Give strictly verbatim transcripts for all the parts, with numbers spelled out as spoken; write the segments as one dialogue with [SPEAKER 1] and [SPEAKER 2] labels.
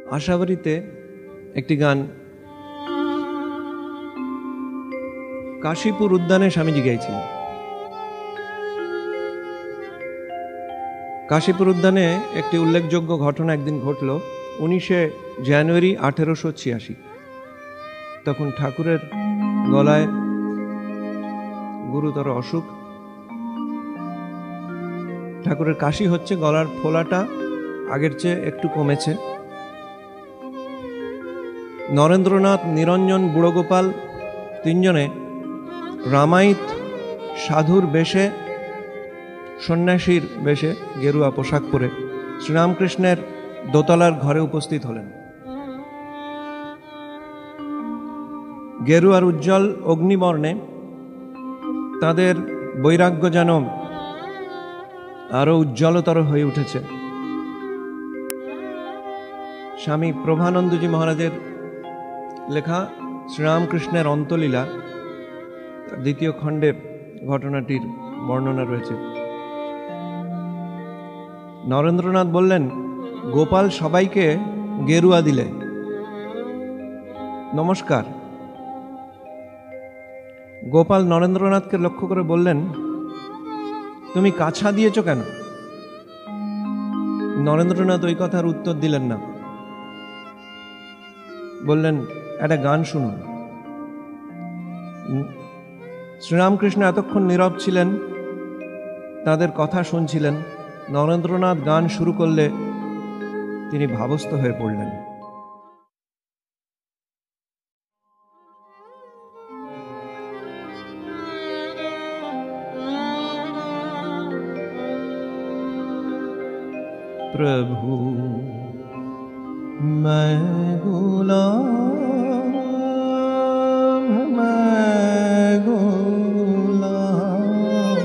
[SPEAKER 1] আশাবাড়িতে একটি গান কাশীপুর উদ্যানে স্বামীজি গাইছিলেন। কাশীপুর উদ্যানে একটি উল্লেখযোগ্য ঘটনা একদিন ঘটল উনিশে জানুয়ারি আঠেরোশো ছিয়াশি। তখন ঠাকুরের গলায় গুরুতর অসুখ, ঠাকুরের কাশি হচ্ছে, গলার ফোলাটা আগের চেয়ে একটু কমেছে। নরেন্দ্রনাথ, নিরঞ্জন, বুড়োগোপাল তিনজনে রামায়িত সাধুর বেশে, সন্ন্যাসীর বেশে গেরুয়া পোশাক পরে শ্রীরামকৃষ্ণের দোতলার ঘরে উপস্থিত হলেন। গেরুয়ার উজ্জ্বল অগ্নিবর্ণে তাদের বৈরাগ্য যেন আরো উজ্জ্বলতর হয়ে উঠেছে। স্বামী প্রভানন্দজি মহারাজের লেখা শ্রীরামকৃষ্ণের অন্তলীলা দ্বিতীয় খণ্ডে ঘটনাটির বর্ণনা রয়েছে। নরেন্দ্রনাথ বললেন, গোপাল সবাইকে গেরুয়া দিলে, নমস্কার। গোপাল নরেন্দ্রনাথকে লক্ষ্য করে বললেন, তুমি কাছা দিয়েছ কেন? নরেন্দ্রনাথ ওই কথার উত্তর দিলেন না, বললেন, একটা গান শুনুন। শ্রীরামকৃষ্ণ এতক্ষণ নীরব ছিলেন, তাদের কথা শুনছিলেন। নরেন্দ্রনাথ গান শুরু করলে তিনি ভাবস্থ হয়ে পড়লেন। प्रभु मैं गुलाम, मैं गुलाम,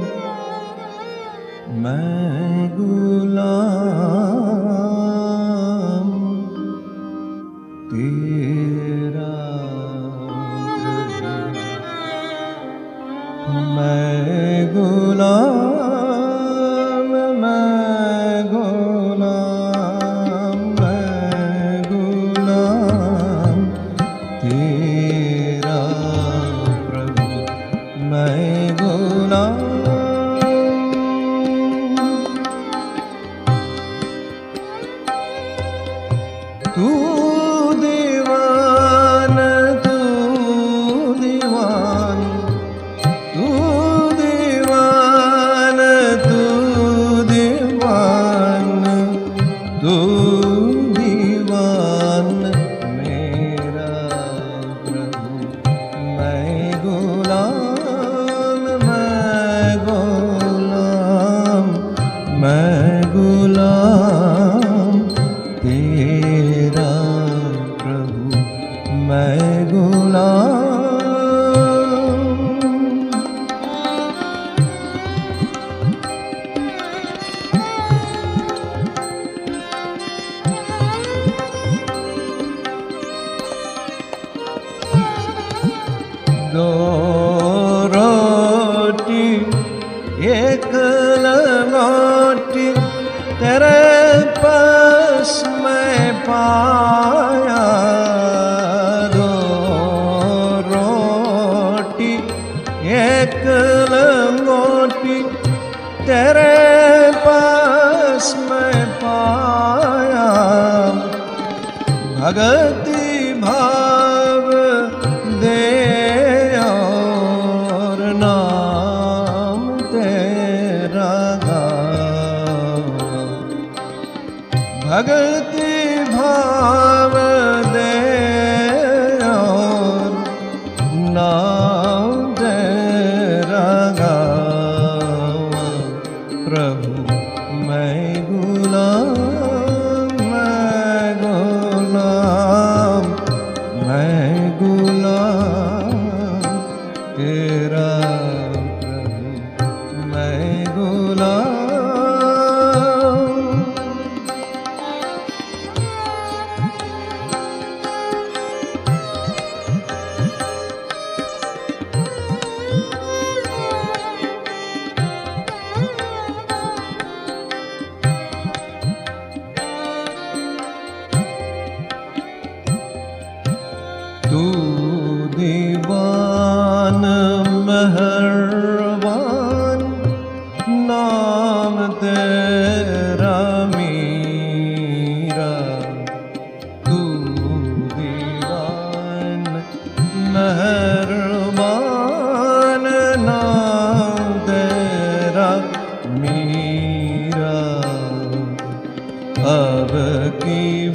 [SPEAKER 1] मैं गुलाम तेरा, मैं गुलाम, भगति भाव दे और नाम तेरा गाओ, भगति भाव दे और नाम तेरा गाओ। प्रभु मैं गुलाम,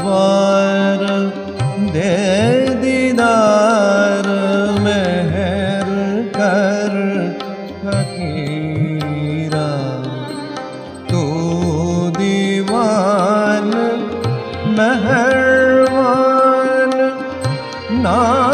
[SPEAKER 1] बार दे दीदार मेहर कर फकीरा। तू दीवान मेहरबान ना